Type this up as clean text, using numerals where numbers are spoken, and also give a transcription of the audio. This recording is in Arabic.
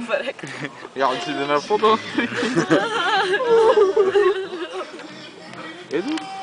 verrekt. Ja, het zit in een foto. Is het?